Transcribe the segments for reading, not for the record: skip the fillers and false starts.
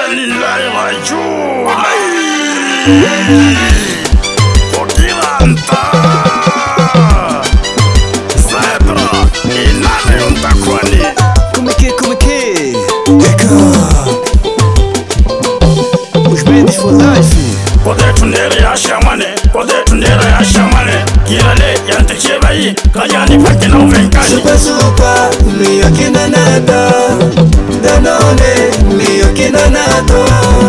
Nilai Raju Pokilanta Zebra Inane Untakwani Como é que os Mendes for life. Poder tunere ya shamane Poder tunere ya shamane Kirale yante chebai Kayani pakina uvenkani Super super Mio kinanata Danone Mio kinanato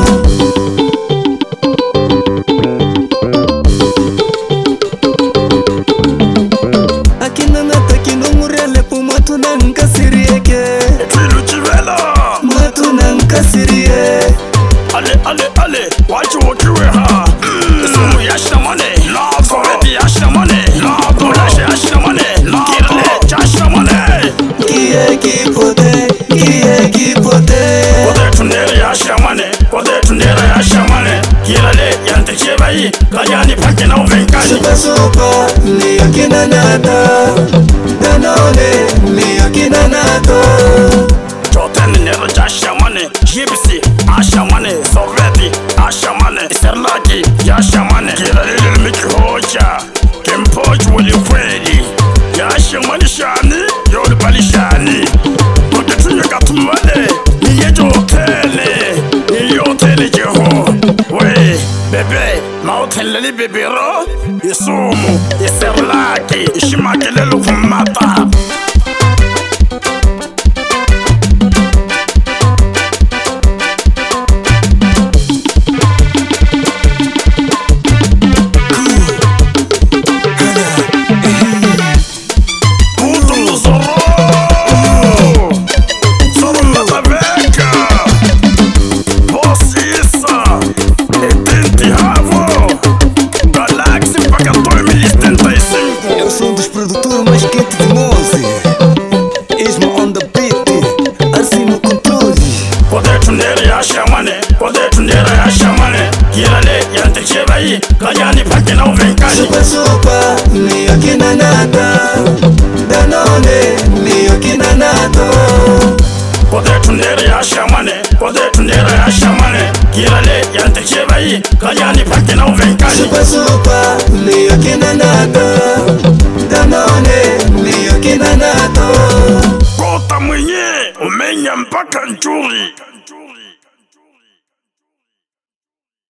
Akinanata kinumurele Pumatu nanka sirieke Twilu chivela Matu nanka sirie Ale Wachi wokiwe ha Isumu yashna mane Komedi yashna mane Dolashe yashna mane Kirale chashna mane Kie ki pote Poder tunere yashna mane Poder tunere yashna mane Kirale yante chebai Kayani pakina uvenkani Super super Mio kinanata Danone Mio kinanato Joten nero jasha mane Jibisi asha mane Soveti asha mane Serlaki yasha mane Kirale ilmiki hoja Kempoji wali kweli Yasha mane shani Yoli bali shani Poder tunye katumale Niye jotele Niye hotele jeho We bebe Maotele bebero Isumu Serlaki Ishimakele lukumata Eu sou um dos produtores mais quentes de Mose. Isma on the beat, assim no controle. Poder tunere ya shamane Poder tunere ya shamane Kirale yante chebai Kayani pakina uvenkani Super super, mio kinanata Danone, mio kinanato Poder tunere ya shamane Poder tunere ya shamane Kirale yante chebai Kayani pakina uvenkani Super super, mio kinanata Danone, mio kinanato Kota mwenye umenya mpaka njuri